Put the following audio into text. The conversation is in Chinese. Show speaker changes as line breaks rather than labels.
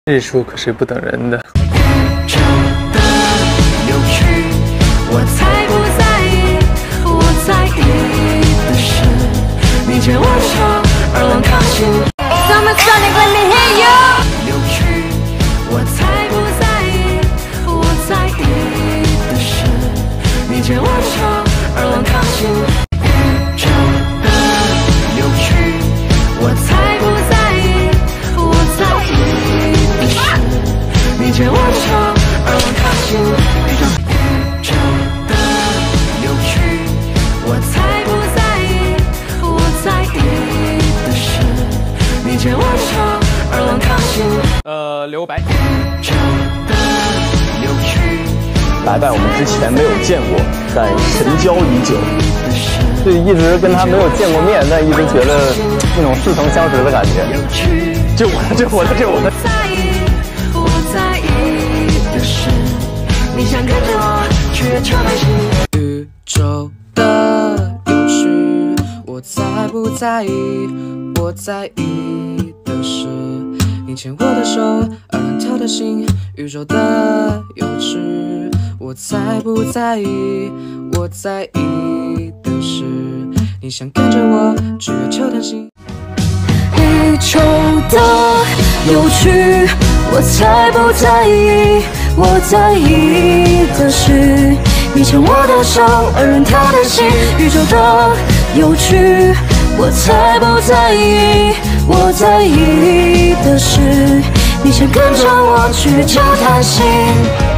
艺术可是不等人的。
丑的有趣，我才不在意，我在意的是你牵我的手，而我靠近。Summersonic let me hear you。有趣，我才不在意，我在意的是你牵我的手，而我靠近。丑的有趣，我才不在意，我在意的是你牵我的手，而我靠近。丑的有趣，我才不在意，我在意的是你牵我的手，而我靠近。
留白。
丑的有趣，
白白我们之前没有见过，但神交已久。就一直跟他没有见过面，但一直觉得那种似曾相识的感觉。这我的。
我在意的是，你想跟着我去月球旅行。宇宙的有趣，我才不在意，我在意的是你牵我的手而乱跳的心。宇宙的有趣，我才不在意，我在意的是你想跟着我去月球探星。宇宙的有趣，我才不在意，我在意的是你牵我的手而乱跳的心。宇宙的有趣，我才不在意，我在意的是你想跟着我去月球探星。